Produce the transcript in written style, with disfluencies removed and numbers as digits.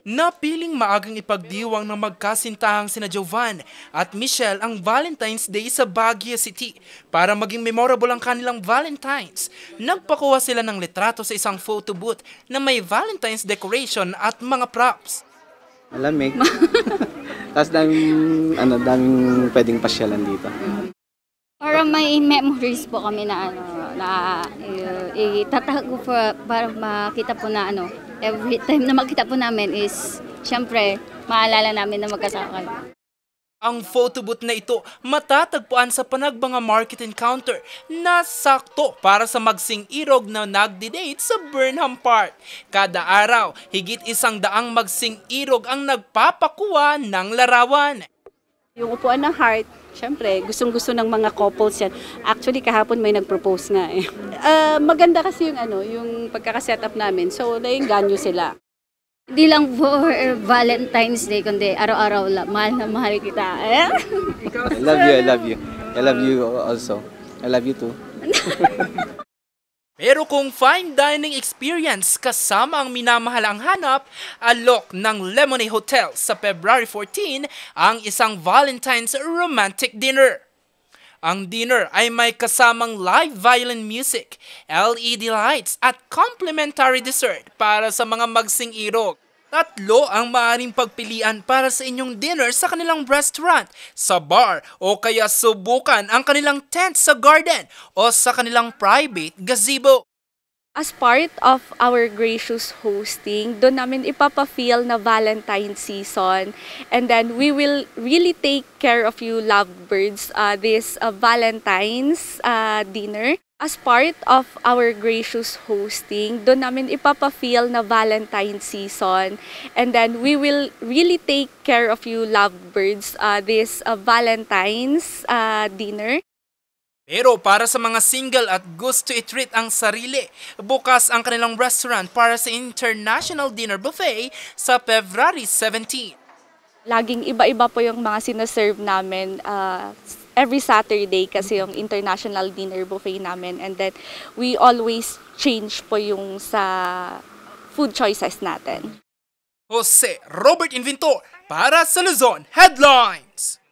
Napiling maagang ipagdiwang ng magkasintahang sina Jovan at Michelle ang Valentine's Day sa Baguio City. Para maging memorable ang kanilang Valentine's, nagpakuha sila ng litrato sa isang photo booth na may Valentine's decoration at mga props. Malamig. Tapos daming pwedeng pasyalan dito. Para may memories po kami na itatago para makita po na every time na makita po namin is syempre maalala namin na magkasama kami. Ang photo booth na ito matatagpuan sa Panagbanga Market Encounter na sakto para sa magsing irog na nagdi-date sa Burnham Park. Kada araw, higit 100 magsing irog ang nagpapakuha ng larawan. Yung upuan ng heart, syempre, gustong-gusto ng mga couples yan. Actually, kahapon may nag-propose nga eh. Maganda kasi yung pagkakaset up namin. So, nainganyo sila. Hindi lang for Valentine's Day, kundi araw-araw mahal na mahal kita. I love you, I love you. I love you also. I love you too. Pero kung fine dining experience kasama ang minamahalang hanap, alok ng Lemonade Hotel sa February 14 ang isang Valentine's romantic dinner. Ang dinner ay may kasamang live violin music, LED lights at complimentary dessert para sa mga magsing irog. 3 ang maaaring pagpilian para sa inyong dinner sa kanilang restaurant, sa bar o kaya subukan ang kanilang tent sa garden o sa kanilang private gazebo. As part of our gracious hosting, doon namin ipapa-feel na Valentine season. And then we will really take care of you lovebirds this Valentine's dinner. As part of our gracious hosting, doon namin ipapa-feel na Valentine season. And then we will really take care of you lovebirds this Valentine's dinner. Pero para sa mga single at gusto i-treat ang sarili, bukas ang kanilang restaurant para sa International Dinner Buffet sa February 17. Laging iba-iba po yung mga sinaserve namin every Saturday kasi yung International Dinner Buffet namin. And then we always change po yung sa food choices natin. Jose Robert Inventor para sa Luzon Headlines!